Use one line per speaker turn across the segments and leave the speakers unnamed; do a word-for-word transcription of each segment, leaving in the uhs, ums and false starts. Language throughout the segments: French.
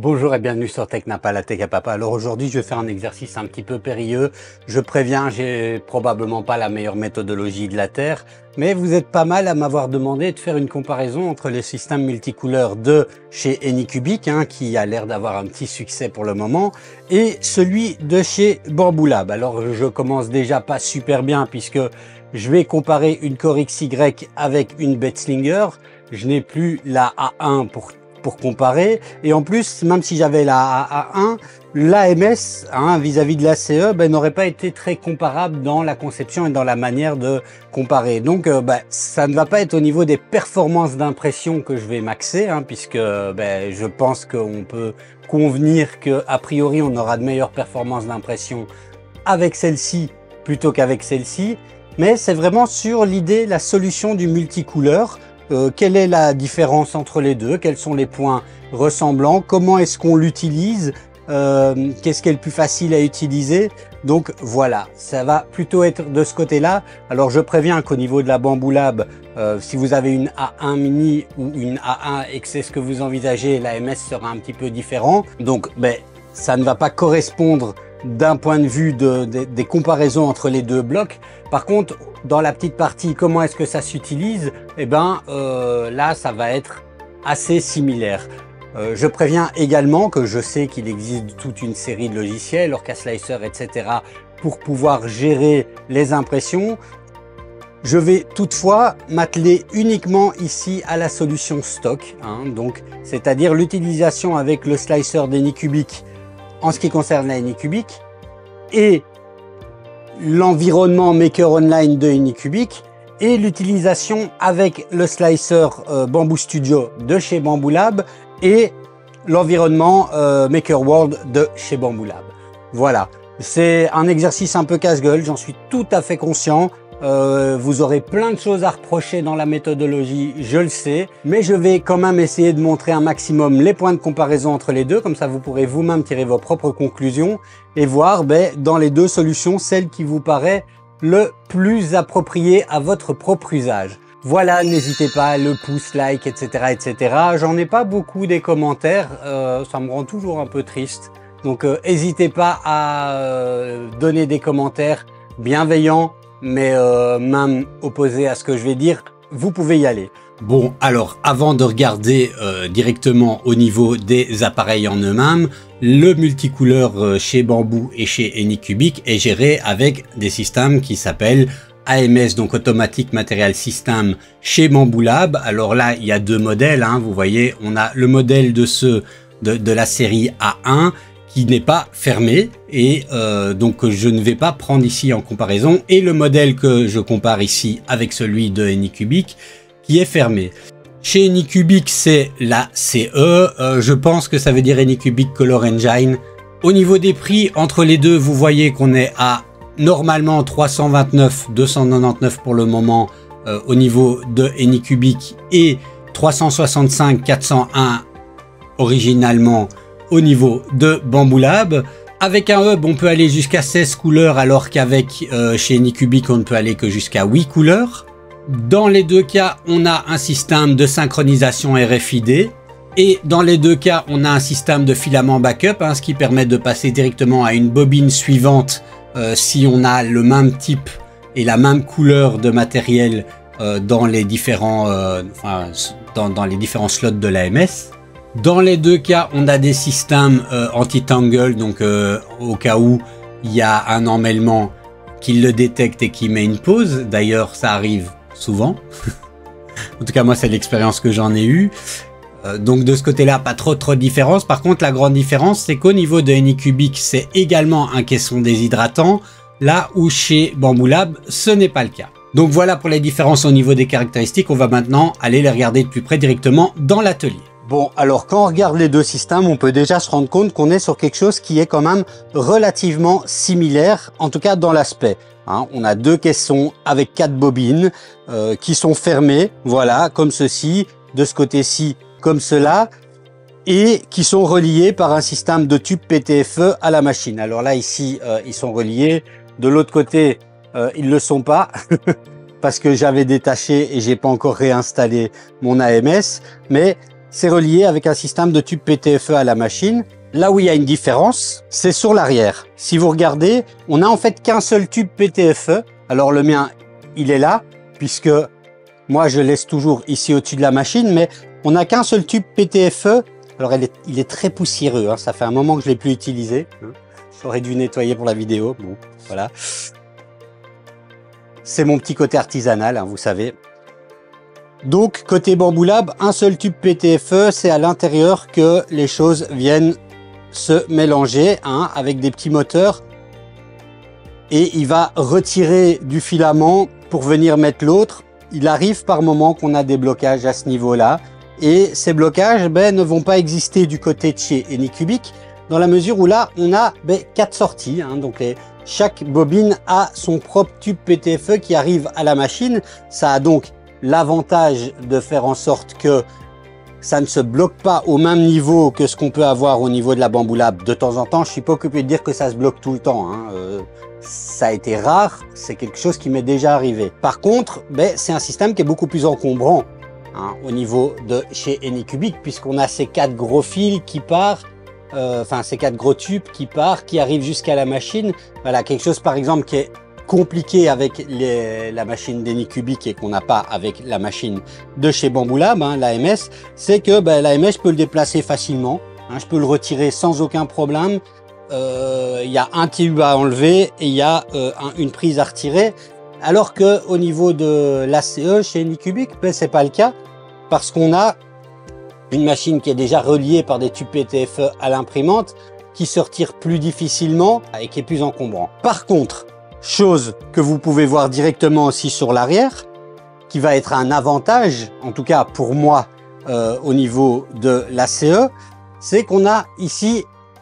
Bonjour et bienvenue sur Technapa, la Tech à Papa. Alors aujourd'hui, je vais faire un exercice un petit peu périlleux. Je préviens, j'ai probablement pas la meilleure méthodologie de la Terre, mais vous êtes pas mal à m'avoir demandé de faire une comparaison entre le système multicouleur de chez Anycubic, hein, qui a l'air d'avoir un petit succès pour le moment, et celui de chez Bambu Lab. Alors je commence déjà pas super bien puisque je vais comparer une Core X Y avec une Betzlinger. Je n'ai plus la A un pour pour comparer, et en plus, même si j'avais la A un, l'A M S hein, vis-à-vis de l'A C E ben, n'aurait pas été très comparable dans la conception et dans la manière de comparer. Donc euh, ben, ça ne va pas être au niveau des performances d'impression que je vais maxer, hein, puisque ben, je pense qu'on peut convenir qu'a priori on aura de meilleures performances d'impression avec celle-ci plutôt qu'avec celle-ci, mais c'est vraiment sur l'idée, la solution du multicouleur. Euh, quelle est la différence entre les deux? Quels sont les points ressemblants? Comment est-ce qu'on l'utilise? euh, Qu'est-ce qui est le plus facile à utiliser? Donc voilà, ça va plutôt être de ce côté-là. Alors je préviens qu'au niveau de la Bambu Lab, euh, si vous avez une A un mini ou une A un et que c'est ce que vous envisagez, l'A M S sera un petit peu différent. Donc ben, ça ne va pas correspondre d'un point de vue de, de, des comparaisons entre les deux blocs. Par contre, dans la petite partie comment est-ce que ça s'utilise, eh ben euh, là ça va être assez similaire. Euh, je préviens également que je sais qu'il existe toute une série de logiciels, Orca Slicer, et cetera pour pouvoir gérer les impressions. Je vais toutefois m'atteler uniquement ici à la solution stock, hein, donc c'est-à-dire l'utilisation avec le slicer d'Anycubic en ce qui concerne la Anycubic et l'environnement Maker Online de Anycubic et l'utilisation avec le slicer euh, Bamboo Studio de chez Bambu Lab et l'environnement euh, Maker World de chez Bambu Lab. Voilà, c'est un exercice un peu casse-gueule, j'en suis tout à fait conscient. Euh, vous aurez plein de choses à reprocher dans la méthodologie, je le sais, mais je vais quand même essayer de montrer un maximum les points de comparaison entre les deux, comme ça vous pourrez vous-même tirer vos propres conclusions et voir ben, dans les deux solutions celle qui vous paraît le plus appropriée à votre propre usage. Voilà, n'hésitez pas, le pouce, like, et cetera et cetera. J'en ai pas beaucoup des commentaires, euh, ça me rend toujours un peu triste, donc euh, n'hésitez pas à euh, donner des commentaires bienveillants, mais euh, même opposé à ce que je vais dire, vous pouvez y aller. Bon, alors avant de regarder euh, directement au niveau des appareils en eux-mêmes, le multicouleur euh, chez Bambu et chez Anycubic est géré avec des systèmes qui s'appellent A M S, donc Automatic Material System chez Bambu Lab. Alors là, il y a deux modèles, hein, vous voyez, on a le modèle de ceux de, de la série A un, qui n'est pas fermé et euh, donc je ne vais pas prendre ici en comparaison, et le modèle que je compare ici avec celui de Anycubic qui est fermé. Chez Anycubic c'est la C E, euh, je pense que ça veut dire Anycubic Color Engine. Au niveau des prix entre les deux, vous voyez qu'on est à normalement trois cent vingt-neuf, deux cent quatre-vingt-dix-neuf pour le moment euh, au niveau de Anycubic et trois cent soixante-cinq, quatre cent un originalement au niveau de Bambu Lab. Avec un hub, on peut aller jusqu'à seize couleurs, alors qu'avec euh, chez Anycubic, on ne peut aller que jusqu'à huit couleurs. Dans les deux cas, on a un système de synchronisation R F I D. Et dans les deux cas, on a un système de filament backup, hein, ce qui permet de passer directement à une bobine suivante euh, si on a le même type et la même couleur de matériel euh, dans les différents, euh, enfin, dans, dans les différents slots de l'A M S. Dans les deux cas, on a des systèmes euh, anti-tangle, donc euh, au cas où il y a un emmêlement qui le détecte et qui met une pause. D'ailleurs, ça arrive souvent. En tout cas, moi, c'est l'expérience que j'en ai eue. Euh, donc de ce côté-là, pas trop trop de différence. Par contre, la grande différence, c'est qu'au niveau de Anycubic, c'est également un caisson déshydratant, là où chez Bambu Lab, ce n'est pas le cas. Donc voilà pour les différences au niveau des caractéristiques. On va maintenant aller les regarder de plus près directement dans l'atelier. Bon, alors quand on regarde les deux systèmes, on peut déjà se rendre compte qu'on est sur quelque chose qui est quand même relativement similaire, en tout cas dans l'aspect. Hein, on a deux caissons avec quatre bobines euh, qui sont fermées, voilà, comme ceci, de ce côté-ci, comme cela, et qui sont reliés par un système de tube P T F E à la machine. Alors là, ici, euh, ils sont reliés. De l'autre côté, euh, ils ne le sont pas, parce que j'avais détaché et j'ai pas encore réinstallé mon A M S, mais c'est relié avec un système de tube P T F E à la machine. Là où il y a une différence, c'est sur l'arrière. Si vous regardez, on n'a en fait qu'un seul tube P T F E. Alors le mien, il est là, puisque moi je laisse toujours ici au-dessus de la machine, mais on n'a qu'un seul tube P T F E. Alors elle est, il est très poussiéreux, hein. Ça fait un moment que je ne l'ai plus utilisé. J'aurais dû nettoyer pour la vidéo. Bon, voilà. C'est mon petit côté artisanal, hein, vous savez. Donc, côté Bambu Lab, un seul tube P T F E, c'est à l'intérieur que les choses viennent se mélanger, hein, avec des petits moteurs. Et il va retirer du filament pour venir mettre l'autre. Il arrive par moment qu'on a des blocages à ce niveau-là. Et ces blocages ben, ne vont pas exister du côté de chez Anycubic, dans la mesure où là, on a ben, quatre sorties. Hein, donc, les, chaque bobine a son propre tube P T F E qui arrive à la machine. Ça a donc l'avantage de faire en sorte que ça ne se bloque pas au même niveau que ce qu'on peut avoir au niveau de la Bambu Lab. De temps en temps, je suis pas occupé de dire que ça se bloque tout le temps. Hein. Euh, ça a été rare, c'est quelque chose qui m'est déjà arrivé. Par contre, ben, c'est un système qui est beaucoup plus encombrant, hein, au niveau de chez Anycubic, puisqu'on a ces quatre gros fils qui partent, euh, enfin ces quatre gros tubes qui partent, qui arrivent jusqu'à la machine. Voilà, quelque chose par exemple qui est compliqué avec les, la machine d'Anycubic et qu'on n'a pas avec la machine de chez Bambu Lab, hein, l'A M S, c'est que ben, l'A M S, je peux le déplacer facilement, hein, je peux le retirer sans aucun problème. Il euh, y a un tube à enlever et il y a euh, un, une prise à retirer, alors que au niveau de l'A C E chez Anycubic, ben, c'est pas le cas, parce qu'on a une machine qui est déjà reliée par des tubes P T F E à l'imprimante, qui se retire plus difficilement et qui est plus encombrant. Par contre, chose que vous pouvez voir directement aussi sur l'arrière, qui va être un avantage, en tout cas pour moi, euh, au niveau de l'A C E, c'est qu'on a ici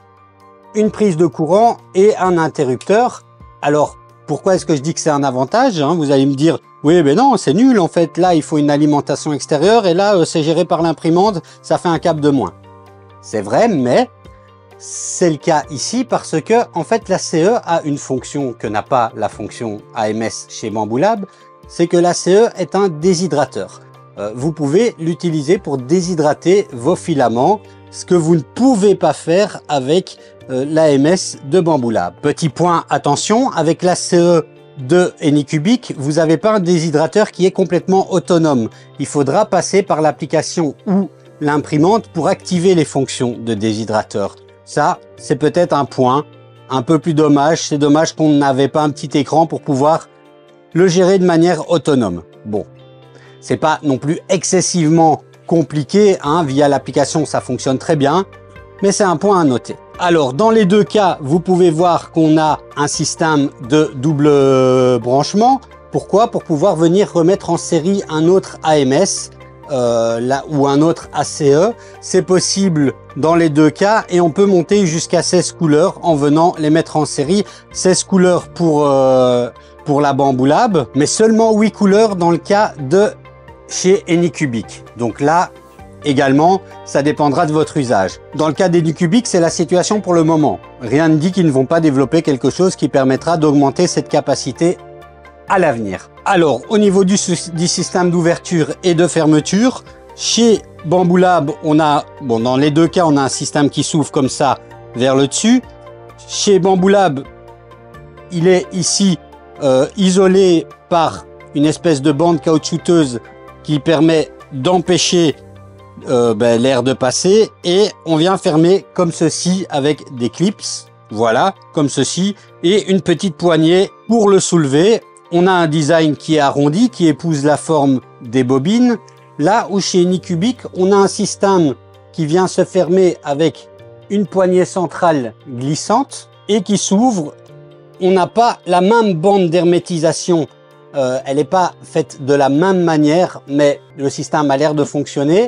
une prise de courant et un interrupteur. Alors, pourquoi est-ce que je dis que c'est un avantage, hein? Vous allez me dire, oui, mais non, c'est nul, en fait, là, il faut une alimentation extérieure, et là, euh, c'est géré par l'imprimante, ça fait un câble de moins. C'est vrai, mais c'est le cas ici parce que, en fait, l'A C E a une fonction que n'a pas la fonction A M S chez Bambu Lab, c'est que l'A C E est un déshydrateur. Euh, vous pouvez l'utiliser pour déshydrater vos filaments, ce que vous ne pouvez pas faire avec euh, l'A M S de Bambu Lab. Petit point, attention, avec l'A C E de Anycubic, vous n'avez pas un déshydrateur qui est complètement autonome. Il faudra passer par l'application ou l'imprimante pour activer les fonctions de déshydrateur. Ça, c'est peut-être un point un peu plus dommage. C'est dommage qu'on n'avait pas un petit écran pour pouvoir le gérer de manière autonome. Bon, c'est pas non plus excessivement compliqué, hein, via l'application ça fonctionne très bien, mais c'est un point à noter. Alors dans les deux cas, vous pouvez voir qu'on a un système de double branchement. Pourquoi? Pour pouvoir venir remettre en série un autre A M S euh, là, ou un autre A C E. C'est possible dans les deux cas et on peut monter jusqu'à seize couleurs en venant les mettre en série. seize couleurs pour, euh, pour la Bambu Lab, mais seulement huit couleurs dans le cas de chez Anycubic. Donc là, également, ça dépendra de votre usage. Dans le cas d'Anycubic, c'est la situation pour le moment. Rien ne dit qu'ils ne vont pas développer quelque chose qui permettra d'augmenter cette capacité à l'avenir. Alors, au niveau du, du système d'ouverture et de fermeture, chez Bambu Lab, on a, bon, dans les deux cas, on a un système qui s'ouvre comme ça vers le dessus. Chez Bambu Lab, il est ici euh, isolé par une espèce de bande caoutchouteuse qui permet d'empêcher euh, ben, l'air de passer, et on vient fermer comme ceci avec des clips, voilà, comme ceci, et une petite poignée pour le soulever. On a un design qui est arrondi, qui épouse la forme des bobines, là où chez Anycubic, on a un système qui vient se fermer avec une poignée centrale glissante et qui s'ouvre. On n'a pas la même bande d'hermétisation. Euh, elle n'est pas faite de la même manière, mais le système a l'air de fonctionner.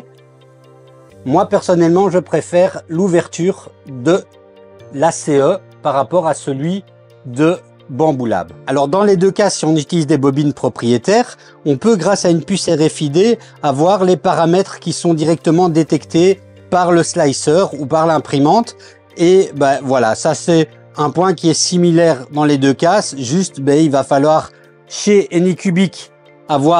Moi, personnellement, je préfère l'ouverture de l'A C E par rapport à celui de Bambu Lab. Alors, dans les deux cas, si on utilise des bobines propriétaires, on peut, grâce à une puce R F I D, avoir les paramètres qui sont directement détectés par le slicer ou par l'imprimante. Et ben voilà, ça c'est un point qui est similaire dans les deux cas. Juste, ben, il va falloir chez Anycubic avoir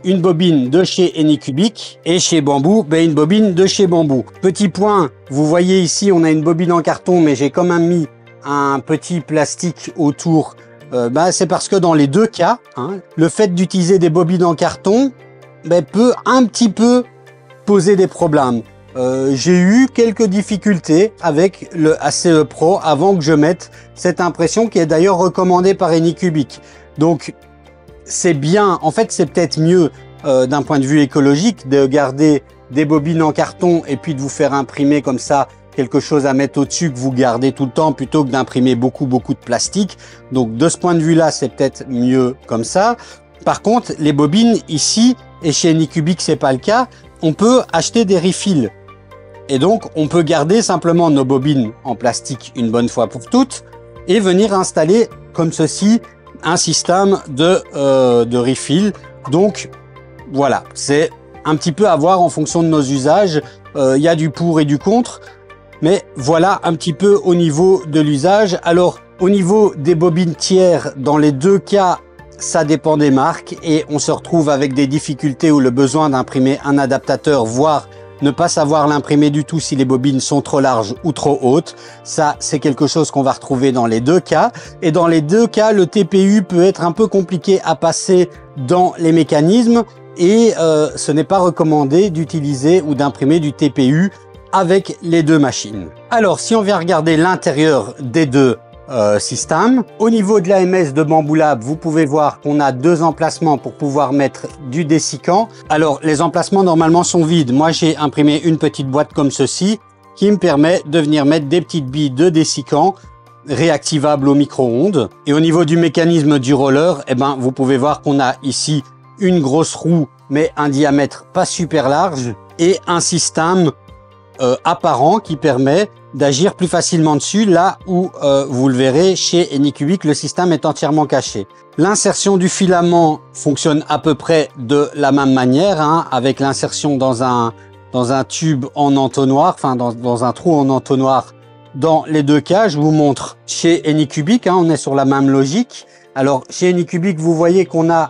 une bobine de chez Anycubic et chez Bamboo, ben une bobine de chez Bamboo. Petit point, vous voyez ici, on a une bobine en carton, mais j'ai quand même mis un petit plastique autour. Euh, ben c'est parce que dans les deux cas, hein, le fait d'utiliser des bobines en carton ben, peut un petit peu poser des problèmes. Euh, j'ai eu quelques difficultés avec le A C E Pro avant que je mette cette impression qui est d'ailleurs recommandée par Anycubic. Donc c'est bien, en fait c'est peut-être mieux euh, d'un point de vue écologique de garder des bobines en carton et puis de vous faire imprimer comme ça quelque chose à mettre au-dessus que vous gardez tout le temps plutôt que d'imprimer beaucoup beaucoup de plastique. Donc de ce point de vue là c'est peut-être mieux comme ça. Par contre les bobines ici, et chez Anycubic c'est pas le cas, on peut acheter des refills. Et donc, on peut garder simplement nos bobines en plastique une bonne fois pour toutes et venir installer comme ceci un système de, euh, de refill. Donc, voilà, c'est un petit peu à voir en fonction de nos usages. Euh, il y a du pour et du contre, mais voilà un petit peu au niveau de l'usage. Alors, au niveau des bobines tiers, dans les deux cas, ça dépend des marques et on se retrouve avec des difficultés ou le besoin d'imprimer un adaptateur, voire ne pas savoir l'imprimer du tout si les bobines sont trop larges ou trop hautes. Ça, c'est quelque chose qu'on va retrouver dans les deux cas. Et dans les deux cas, le T P U peut être un peu compliqué à passer dans les mécanismes et euh, ce n'est pas recommandé d'utiliser ou d'imprimer du T P U avec les deux machines. Alors, si on vient regarder l'intérieur des deux Euh, système. Au niveau de l'A M S de Bamboo Lab, vous pouvez voir qu'on a deux emplacements pour pouvoir mettre du dessicant. Alors, les emplacements normalement sont vides. Moi, j'ai imprimé une petite boîte comme ceci qui me permet de venir mettre des petites billes de dessicant réactivables au micro-ondes. Et au niveau du mécanisme du roller, eh ben, vous pouvez voir qu'on a ici une grosse roue, mais un diamètre pas super large et un système euh, apparent qui permet d'agir plus facilement dessus, là où euh, vous le verrez chez Anycubic, le système est entièrement caché. L'insertion du filament fonctionne à peu près de la même manière, hein, avec l'insertion dans un dans un tube en entonnoir, enfin dans, dans un trou en entonnoir dans les deux cas. Je vous montre chez Anycubic, hein, on est sur la même logique. Alors chez Anycubic, vous voyez qu'on a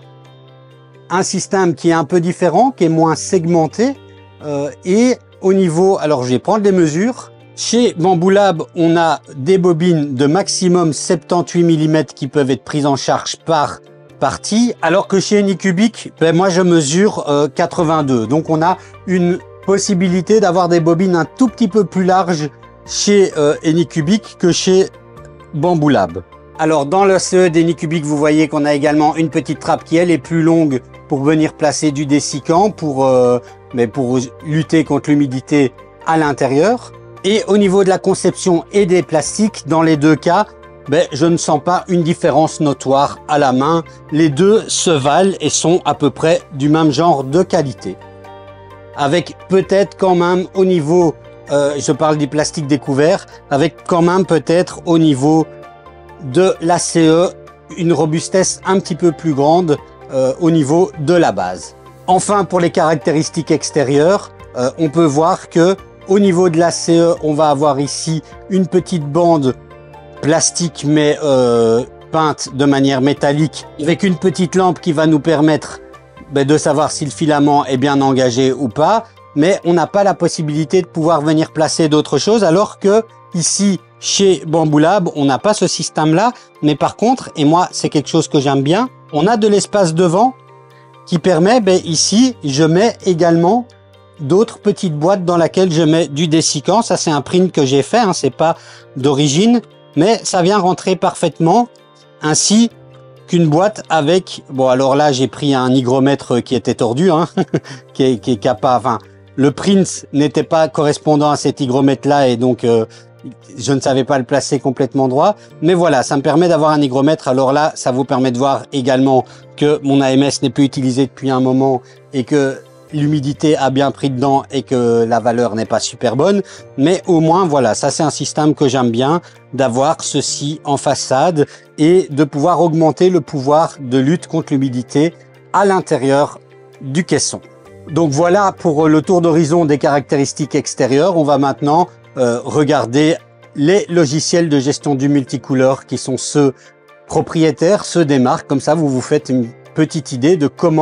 un système qui est un peu différent, qui est moins segmenté, euh, et au niveau, alors je vais prendre des mesures. Chez Bamboo Lab, on a des bobines de maximum soixante-dix-huit millimètres qui peuvent être prises en charge par partie, alors que chez Anycubic, ben moi je mesure euh, quatre-vingt-deux. Donc on a une possibilité d'avoir des bobines un tout petit peu plus larges chez euh, Anycubic que chez Bamboo Lab. Alors dans le C E d'Anycubic, vous voyez qu'on a également une petite trappe qui elle est plus longue pour venir placer du dessicant, pour, euh, mais pour lutter contre l'humidité à l'intérieur. Et au niveau de la conception et des plastiques, dans les deux cas, ben, je ne sens pas une différence notoire à la main. Les deux se valent et sont à peu près du même genre de qualité. Avec peut-être quand même au niveau, euh, je parle du plastique découvert, avec quand même peut-être au niveau de l'A C E, une robustesse un petit peu plus grande euh, au niveau de la base. Enfin, pour les caractéristiques extérieures, euh, on peut voir que au niveau de l'A C E, on va avoir ici une petite bande plastique mais euh, peinte de manière métallique avec une petite lampe qui va nous permettre ben, de savoir si le filament est bien engagé ou pas. Mais on n'a pas la possibilité de pouvoir venir placer d'autres choses, alors que ici, chez Bamboo Lab, on n'a pas ce système-là. Mais par contre, et moi, c'est quelque chose que j'aime bien, on a de l'espace devant qui permet, ben, ici, je mets également d'autres petites boîtes dans lesquelles je mets du dessicant. Ça, c'est un print que j'ai fait, hein, c'est pas d'origine, mais ça vient rentrer parfaitement, ainsi qu'une boîte avec, bon alors là j'ai pris un hygromètre qui était tordu, hein, qui est, qui est capable, enfin le print n'était pas correspondant à cet hygromètre là et donc euh, je ne savais pas le placer complètement droit, mais voilà, ça me permet d'avoir un hygromètre. Alors là, ça vous permet de voir également que mon A M S n'est plus utilisé depuis un moment et que l'humidité a bien pris dedans et que la valeur n'est pas super bonne. Mais au moins, voilà, ça c'est un système que j'aime bien, d'avoir ceci en façade et de pouvoir augmenter le pouvoir de lutte contre l'humidité à l'intérieur du caisson. Donc voilà pour le tour d'horizon des caractéristiques extérieures. On va maintenant euh, regarder les logiciels de gestion du multicouleur qui sont ceux propriétaires, ceux des marques. Comme ça, vous vous faites une petite idée de comment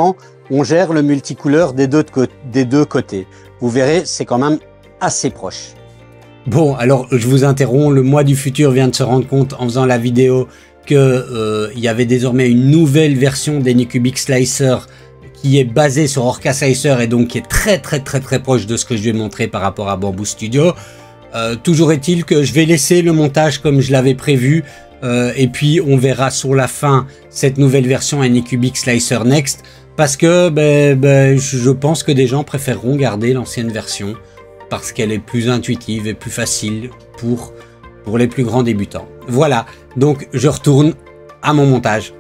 on gère le multicouleur des deux, des deux côtés. Vous verrez, c'est quand même assez proche. Bon, alors je vous interromps, le moi du futur vient de se rendre compte en faisant la vidéo que euh, il y avait désormais une nouvelle version d'Anycubic Slicer qui est basée sur Orca Slicer et donc qui est très très très très proche de ce que je vais montrer par rapport à Bamboo Studio. Euh, toujours est-il que je vais laisser le montage comme je l'avais prévu euh, et puis on verra sur la fin cette nouvelle version Anycubic Slicer Next parce que ben, ben, je pense que des gens préféreront garder l'ancienne version parce qu'elle est plus intuitive et plus facile pour, pour les plus grands débutants. Voilà, donc je retourne à mon montage.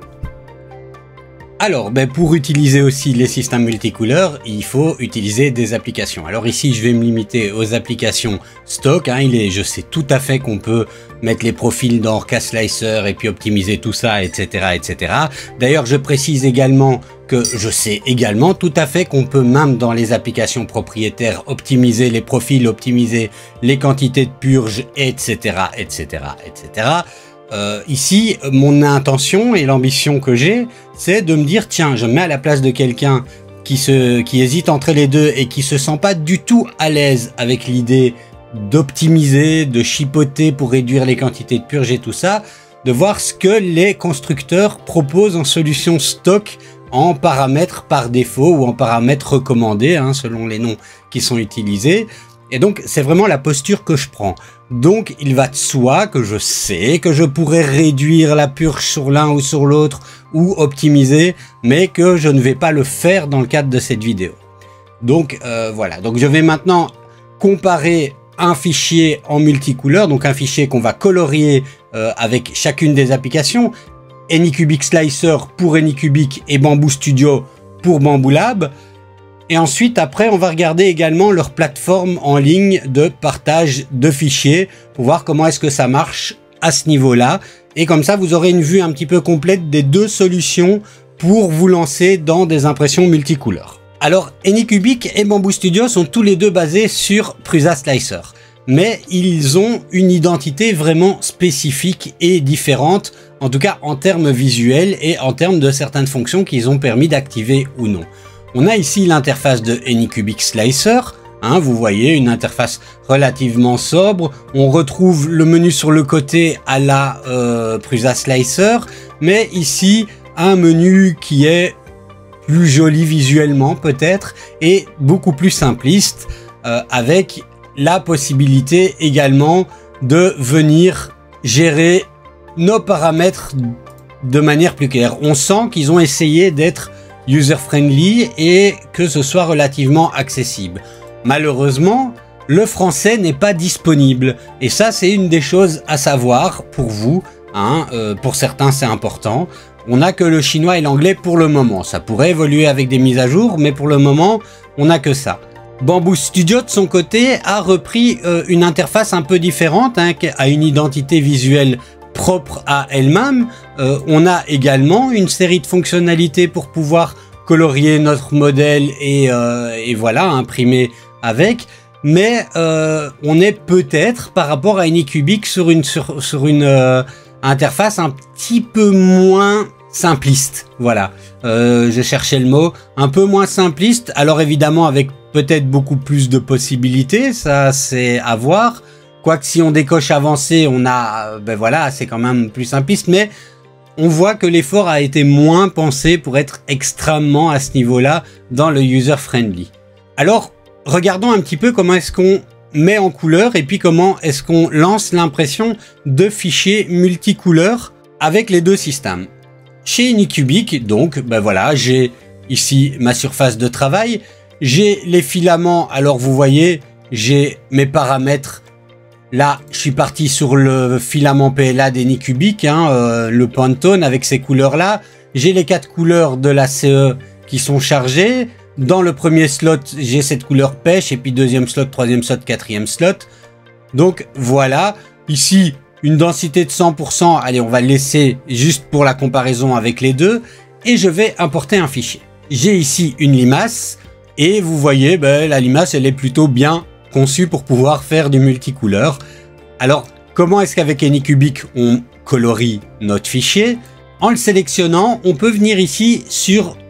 Alors, ben pour utiliser aussi les systèmes multicouleurs, il faut utiliser des applications. Alors ici, je vais me limiter aux applications stock. Hein, il est, je sais tout à fait qu'on peut mettre les profils dans Orca Slicer et puis optimiser tout ça, et cetera, et cetera. D'ailleurs, je précise également que je sais également tout à fait qu'on peut même dans les applications propriétaires optimiser les profils, optimiser les quantités de purge, et cetera, et cetera, et cetera. Euh, ici, mon intention et l'ambition que j'ai, c'est de me dire, tiens, je me mets à la place de quelqu'un qui se, qui hésite entre les deux et qui se sent pas du tout à l'aise avec l'idée d'optimiser, de chipoter pour réduire les quantités de purge et tout ça, de voir ce que les constructeurs proposent en solution stock, en paramètres par défaut ou en paramètres recommandés, hein, selon les noms qui sont utilisés. Et donc, c'est vraiment la posture que je prends. Donc, il va de soi que je sais que je pourrais réduire la purge sur l'un ou sur l'autre ou optimiser, mais que je ne vais pas le faire dans le cadre de cette vidéo. Donc, euh, voilà. Donc, je vais maintenant comparer un fichier en multicouleur, donc un fichier qu'on va colorier euh, avec chacune des applications. Anycubic Slicer pour Anycubic et Bamboo Studio pour Bamboo Lab. Et ensuite, après, on va regarder également leur plateforme en ligne de partage de fichiers pour voir comment est-ce que ça marche à ce niveau-là. Et comme ça, vous aurez une vue un petit peu complète des deux solutions pour vous lancer dans des impressions multicouleurs. Alors, Anycubic et Bamboo Studio sont tous les deux basés sur Prusa Slicer. Mais ils ont une identité vraiment spécifique et différente, en tout cas en termes visuels et en termes de certaines fonctions qu'ils ont permis d'activer ou non. On a ici l'interface de Anycubic Slicer, hein, vous voyez une interface relativement sobre. On retrouve le menu sur le côté à la euh, Prusa Slicer, mais ici un menu qui est plus joli visuellement peut-être et beaucoup plus simpliste euh, avec la possibilité également de venir gérer nos paramètres de manière plus claire. On sent qu'ils ont essayé d'être user-friendly et que ce soit relativement accessible. Malheureusement, le français n'est pas disponible et ça c'est une des choses à savoir pour vous, hein, euh, pour certains c'est important. On n'a que le chinois et l'anglais pour le moment, ça pourrait évoluer avec des mises à jour mais pour le moment on n'a que ça. Bamboo Studio de son côté a repris euh, une interface un peu différente, hein, qui a une identité visuelle propre à elle-même. Euh, on a également une série de fonctionnalités pour pouvoir colorier notre modèle et, euh, et voilà, imprimer avec. Mais euh, on est peut-être par rapport à Anycubic sur une, sur, sur une euh, interface un petit peu moins simpliste. Voilà, euh, je cherchais le mot, un peu moins simpliste. Alors évidemment avec peut-être beaucoup plus de possibilités, ça c'est à voir. Quoique si on décoche avancé, on a, ben voilà, c'est quand même plus simpliste, mais on voit que l'effort a été moins pensé pour être extrêmement à ce niveau-là dans le user-friendly. Alors, regardons un petit peu comment est-ce qu'on met en couleur et puis comment est-ce qu'on lance l'impression de fichiers multicouleurs avec les deux systèmes. Chez Anycubic, donc, ben voilà, j'ai ici ma surface de travail, j'ai les filaments, alors vous voyez, j'ai mes paramètres. Là, je suis parti sur le filament P L A d'Anycubic, hein, euh, le Pantone avec ces couleurs-là. J'ai les quatre couleurs de la C E qui sont chargées. Dans le premier slot, j'ai cette couleur pêche, et puis deuxième slot, troisième slot, quatrième slot. Donc voilà, ici, une densité de cent pour cent. Allez, on va le laisser juste pour la comparaison avec les deux. Et je vais importer un fichier. J'ai ici une limace, et vous voyez, ben, la limace, elle est plutôt bien conçu pour pouvoir faire du multicouleur. Alors, comment est-ce qu'avec Anycubic, on colorie notre fichier? En le sélectionnant, on peut venir ici sur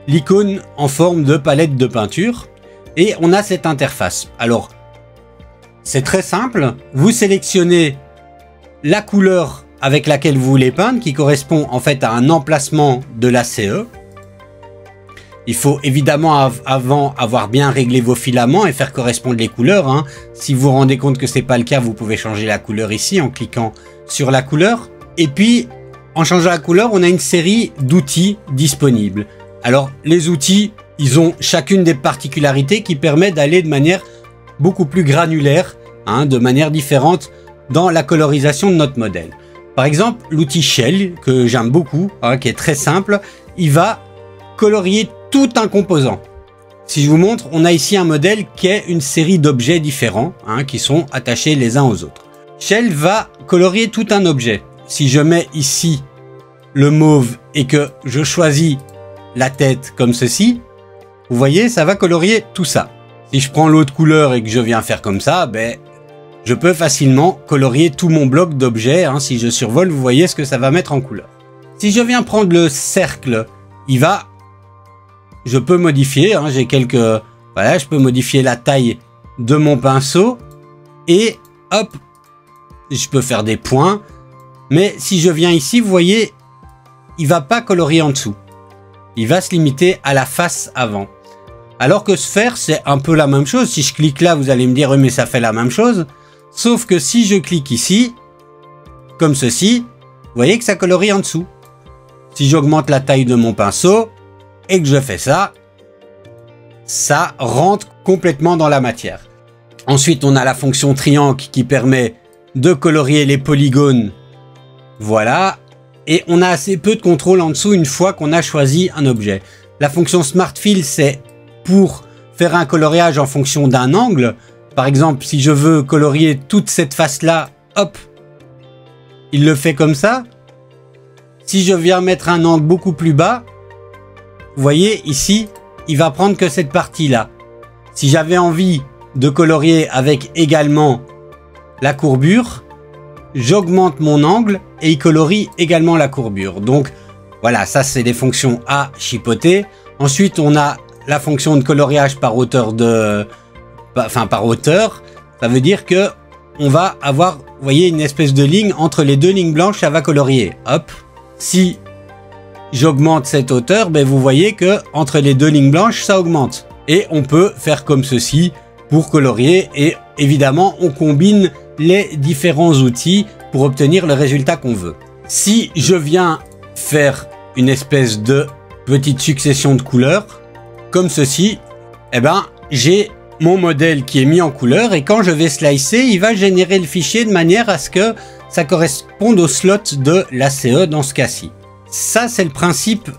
l'icône en forme de palette de peinture et on a cette interface. Alors, c'est très simple. Vous sélectionnez la couleur avec laquelle vous voulez peindre qui correspond en fait à un emplacement de la C E. Il faut évidemment av avant avoir bien réglé vos filaments et faire correspondre les couleurs. Hein. Si vous vous rendez compte que c'est pas le cas, vous pouvez changer la couleur ici en cliquant sur la couleur. Et puis, en changeant la couleur, on a une série d'outils disponibles. Alors, les outils, ils ont chacune des particularités qui permettent d'aller de manière beaucoup plus granulaire, hein, de manière différente dans la colorisation de notre modèle. Par exemple, l'outil Shell, que j'aime beaucoup, hein, qui est très simple, il va colorier tout un composant. Si je vous montre, on a ici un modèle qui est une série d'objets différents, hein, qui sont attachés les uns aux autres. Shell va colorier tout un objet. Si je mets ici le mauve et que je choisis la tête comme ceci, vous voyez, ça va colorier tout ça. Si je prends l'autre couleur et que je viens faire comme ça, ben, je peux facilement colorier tout mon bloc d'objets. Hein. Si je survole, vous voyez ce que ça va mettre en couleur. Si je viens prendre le cercle, il va... Je peux modifier, hein, j'ai quelques... Voilà, je peux modifier la taille de mon pinceau. Et hop, je peux faire des points. Mais si je viens ici, vous voyez, il va pas colorier en dessous. Il va se limiter à la face avant. Alors que sphère, c'est un peu la même chose. Si je clique là, vous allez me dire, oui, mais ça fait la même chose. Sauf que si je clique ici, comme ceci, vous voyez que ça colorie en dessous. Si j'augmente la taille de mon pinceau et que je fais ça, ça rentre complètement dans la matière. Ensuite, on a la fonction triangle qui permet de colorier les polygones. Voilà. Et on a assez peu de contrôle en dessous une fois qu'on a choisi un objet. La fonction Smart Fill, c'est pour faire un coloriage en fonction d'un angle. Par exemple, si je veux colorier toute cette face-là, hop, il le fait comme ça. Si je viens mettre un angle beaucoup plus bas, vous voyez ici, il va prendre que cette partie-là. Si j'avais envie de colorier avec également la courbure, j'augmente mon angle et il colorie également la courbure. Donc voilà, ça c'est des fonctions à chipoter. Ensuite, on a la fonction de coloriage par hauteur de, enfin par hauteur. Ça veut dire que on va avoir, vous voyez, une espèce de ligne entre les deux lignes blanches, ça va colorier. Hop. Si j'augmente cette hauteur, ben vous voyez que entre les deux lignes blanches, ça augmente. Et on peut faire comme ceci pour colorier. Et évidemment, on combine les différents outils pour obtenir le résultat qu'on veut. Si je viens faire une espèce de petite succession de couleurs, comme ceci, eh ben, j'ai mon modèle qui est mis en couleur et quand je vais slicer, il va générer le fichier de manière à ce que ça corresponde au slot de la C E dans ce cas-ci. Ça, c'est le principe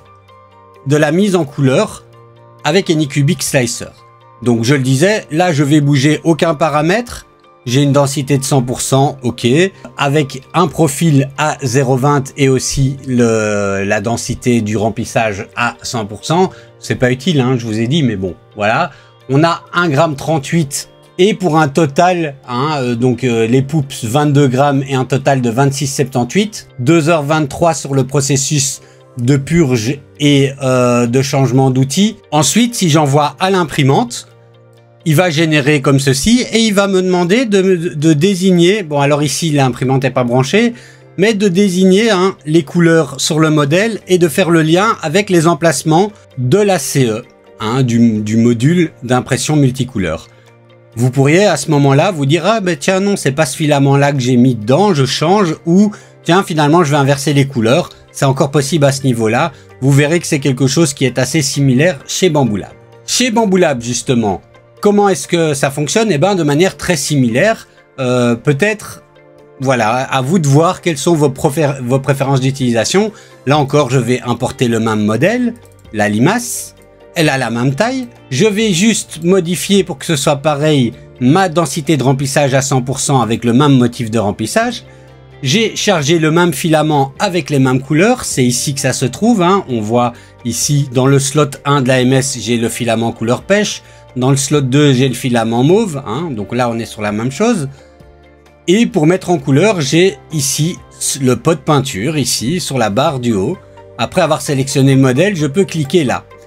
de la mise en couleur avec Anycubic Slicer. Donc, je le disais, là, je vais bouger aucun paramètre. J'ai une densité de cent pour cent, ok, avec un profil à zéro virgule vingt et aussi le, la densité du remplissage à cent pour cent. C'est pas utile, hein, je vous ai dit, mais bon, voilà. On a un virgule trente-huit grammes et pour un total, hein, euh, donc euh, les poups vingt-deux grammes et un total de vingt-six virgule soixante-dix-huit. deux heures vingt-trois sur le processus de purge et euh, de changement d'outil. Ensuite, si j'envoie à l'imprimante, il va générer comme ceci et il va me demander de, de désigner, bon alors ici l'imprimante n'est pas branchée, mais de désigner hein, les couleurs sur le modèle et de faire le lien avec les emplacements de la C E, hein, du, du module d'impression multicouleur. Vous pourriez à ce moment-là vous dire, ah ben tiens non, c'est pas ce filament-là que j'ai mis dedans, je change, ou tiens finalement je vais inverser les couleurs, c'est encore possible à ce niveau-là. Vous verrez que c'est quelque chose qui est assez similaire chez Bambu Lab. Chez Bambu Lab justement, comment est-ce que ça fonctionne? Eh bien, de manière très similaire. Euh, Peut-être, voilà, à vous de voir quelles sont vos, vos préférences d'utilisation. Là encore, je vais importer le même modèle, la limace. Elle a la même taille. Je vais juste modifier pour que ce soit pareil ma densité de remplissage à cent pour cent avec le même motif de remplissage. J'ai chargé le même filament avec les mêmes couleurs. C'est ici que ça se trouve. Hein. On voit ici dans le slot un de la M S, j'ai le filament couleur pêche. Dans le slot deux, j'ai le filament mauve, hein, donc là on est sur la même chose. Et pour mettre en couleur, j'ai ici le pot de peinture, ici, sur la barre du haut. Après avoir sélectionné le modèle, je peux cliquer là.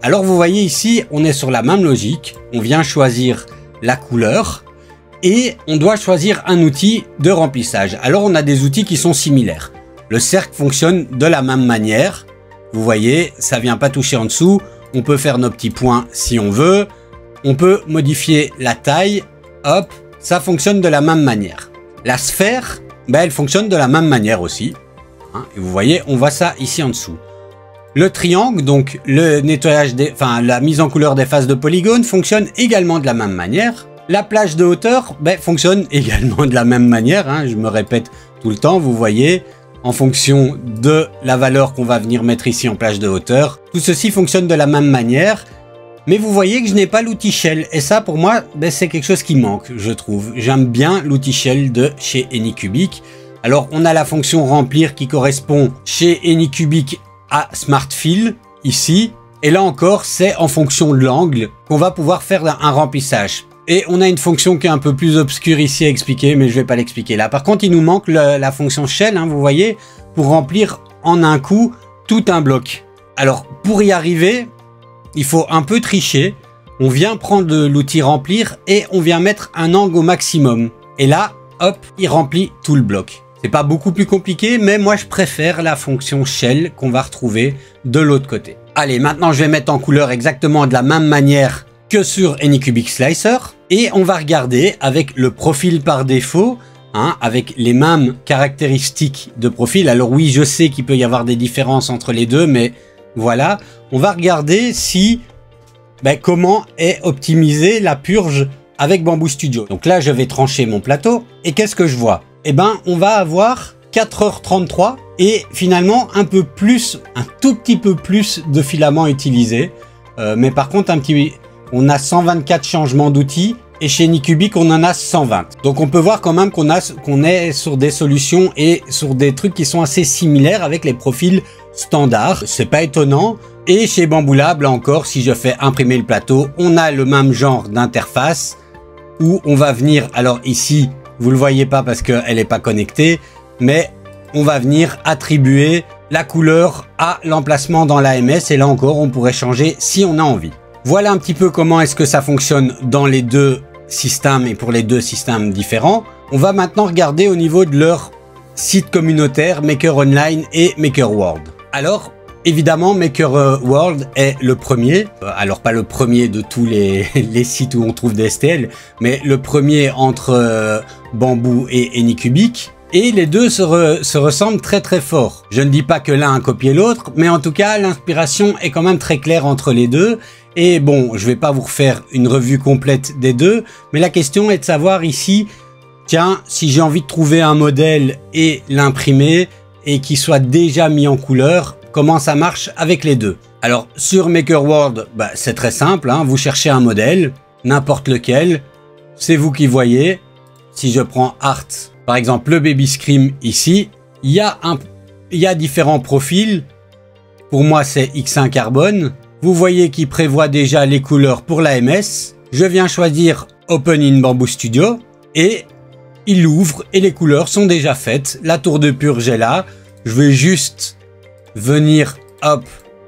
Alors vous voyez ici, on est sur la même logique. On vient choisir la couleur et on doit choisir un outil de remplissage. Alors on a des outils qui sont similaires. Le cercle fonctionne de la même manière. Vous voyez, ça vient pas toucher en dessous. On peut faire nos petits points si on veut. On peut modifier la taille. Hop, ça fonctionne de la même manière. La sphère, ben, elle fonctionne de la même manière aussi. Hein, et vous voyez, on voit ça ici en dessous. Le triangle, donc le nettoyage des, enfin la mise en couleur des faces de polygones fonctionne également de la même manière. La plage de hauteur, ben, fonctionne également de la même manière. Hein, je me répète tout le temps, vous voyez, en fonction de la valeur qu'on va venir mettre ici en plage de hauteur. Tout ceci fonctionne de la même manière. Mais vous voyez que je n'ai pas l'outil Shell. Et ça, pour moi, ben, c'est quelque chose qui manque, je trouve. J'aime bien l'outil Shell de chez Anycubic. Alors, on a la fonction remplir qui correspond chez Anycubic à Smart Fill, ici. Et là encore, c'est en fonction de l'angle qu'on va pouvoir faire un remplissage. Et on a une fonction qui est un peu plus obscure ici à expliquer, mais je vais pas l'expliquer là. Par contre, il nous manque le, la fonction Shell, hein, vous voyez, pour remplir en un coup tout un bloc. Alors, pour y arriver, il faut un peu tricher. On vient prendre l'outil remplir et on vient mettre un angle au maximum. Et là, hop, il remplit tout le bloc. C'est pas beaucoup plus compliqué, mais moi je préfère la fonction Shell qu'on va retrouver de l'autre côté. Allez, maintenant je vais mettre en couleur exactement de la même manière que sur Anycubic Slicer. Et on va regarder avec le profil par défaut, hein, avec les mêmes caractéristiques de profil. Alors oui, je sais qu'il peut y avoir des différences entre les deux, mais voilà. On va regarder si, ben, comment est optimisée la purge avec Bamboo Studio. Donc là, je vais trancher mon plateau. Et qu'est-ce que je vois? Eh ben, on va avoir quatre heures trente-trois et finalement un peu plus, un tout petit peu plus de filaments utilisés. Euh, mais par contre, un petit, on a cent vingt-quatre changements d'outils et chez Anycubic, on en a cent vingt. Donc on peut voir quand même qu'on a, qu'on est sur des solutions et sur des trucs qui sont assez similaires avec les profils standards. C'est pas étonnant. Et chez Bamboo Lab, là encore, si je fais imprimer le plateau, on a le même genre d'interface où on va venir, alors ici, vous le voyez pas parce qu'elle n'est pas connectée, mais on va venir attribuer la couleur à l'emplacement dans l'A M S et là encore, on pourrait changer si on a envie. Voilà un petit peu comment est-ce que ça fonctionne dans les deux systèmes et pour les deux systèmes différents. On va maintenant regarder au niveau de leur site communautaire Maker Online et Maker World. Alors, évidemment, Maker World est le premier. Alors, pas le premier de tous les, les sites où on trouve des S T L, mais le premier entre euh, Bamboo et Anycubic. Et les deux se, re, se ressemblent très très fort. Je ne dis pas que l'un a copié l'autre, mais en tout cas, l'inspiration est quand même très claire entre les deux. Et bon, je vais pas vous refaire une revue complète des deux, mais la question est de savoir ici, tiens, si j'ai envie de trouver un modèle et l'imprimer, et qu'il soit déjà mis en couleur, comment ça marche avec les deux. Alors sur Maker World, bah, c'est très simple, hein, vous cherchez un modèle, n'importe lequel, c'est vous qui voyez. Si je prends Art, par exemple le Baby Scream ici, il y a un, il y a différents profils. Pour moi c'est X un Carbone. Vous voyez qu'il prévoit déjà les couleurs pour l'A M S. Je viens choisir Open in Bamboo Studio et il ouvre et les couleurs sont déjà faites. La tour de purge est là. Je vais juste venir, hop,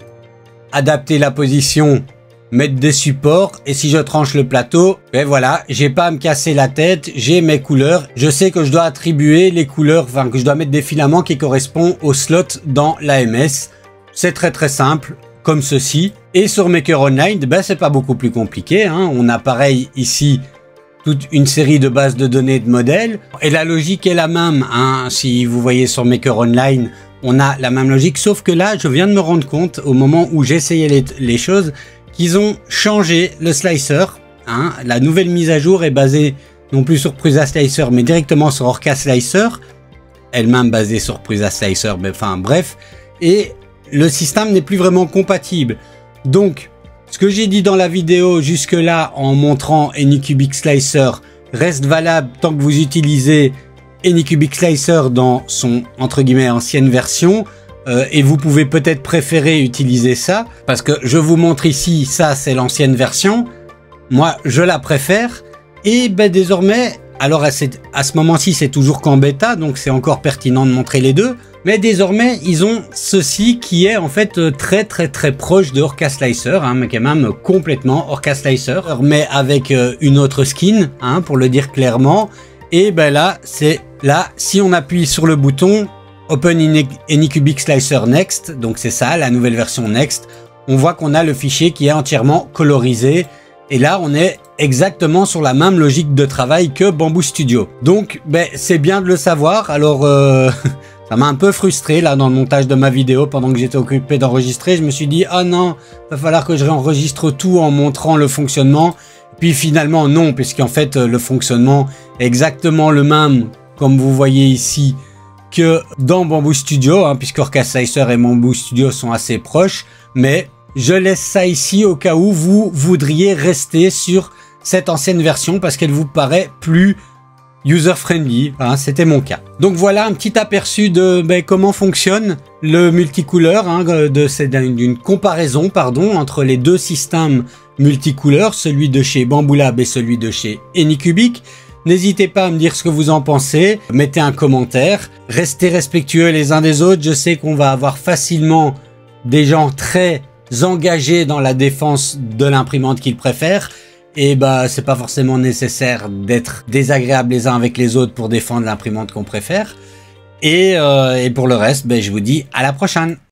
adapter la position, mettre des supports et si je tranche le plateau, ben voilà, j'ai pas à me casser la tête, j'ai mes couleurs. Je sais que je dois attribuer les couleurs, enfin que je dois mettre des filaments qui correspondent aux slots dans l'A M S. C'est très très simple, comme ceci. Et sur Maker Online, ben c'est pas beaucoup plus compliqué, hein. On a pareil ici toute une série de bases de données de modèles. Et la logique est la même, hein. Si vous voyez sur Maker Online, on a la même logique, sauf que là, je viens de me rendre compte, au moment où j'essayais les, les choses, qu'ils ont changé le slicer. Hein. La nouvelle mise à jour est basée non plus sur Prusa Slicer, mais directement sur Orca Slicer, elle-même basée sur Prusa Slicer, mais enfin bref. Et le système n'est plus vraiment compatible. Donc, ce que j'ai dit dans la vidéo jusque-là en montrant Anycubic Slicer reste valable tant que vous utilisez Anycubic Slicer dans son entre guillemets ancienne version euh, et vous pouvez peut-être préférer utiliser ça parce que je vous montre ici, ça c'est l'ancienne version, moi je la préfère et ben désormais, alors à, cette, à ce moment-ci c'est toujours qu'en bêta donc c'est encore pertinent de montrer les deux, Mais désormais, ils ont ceci qui est en fait très très très proche de Orca Slicer, hein, mais quand même complètement Orca Slicer, mais avec une autre skin, hein, pour le dire clairement. Et ben là, c'est là, si on appuie sur le bouton Open Anycubic Slicer Next, donc c'est ça, la nouvelle version Next, on voit qu'on a le fichier qui est entièrement colorisé. Et là, on est exactement sur la même logique de travail que Bamboo Studio. Donc, ben, c'est bien de le savoir. Alors, euh, ça m'a un peu frustré là dans le montage de ma vidéo pendant que j'étais occupé d'enregistrer. Je me suis dit, ah non, va falloir que je réenregistre tout en montrant le fonctionnement. Puis finalement, non, puisqu'en fait, le fonctionnement est exactement le même, comme vous voyez ici, que dans Bamboo Studio, hein, puisque Orca Slicer et Bamboo Studio sont assez proches, mais je laisse ça ici au cas où vous voudriez rester sur cette ancienne version parce qu'elle vous paraît plus user-friendly. Hein, c'était mon cas. Donc voilà un petit aperçu de ben, comment fonctionne le multicouleur, hein, d'une comparaison pardon, entre les deux systèmes multicouleurs, celui de chez Bamboo Lab et celui de chez Anycubic. N'hésitez pas à me dire ce que vous en pensez, mettez un commentaire, restez respectueux les uns des autres. Je sais qu'on va avoir facilement des gens très engagés dans la défense de l'imprimante qu'ils préfèrent, et bah c'est pas forcément nécessaire d'être désagréable les uns avec les autres pour défendre l'imprimante qu'on préfère. Et, euh, et pour le reste, ben, je vous dis à la prochaine.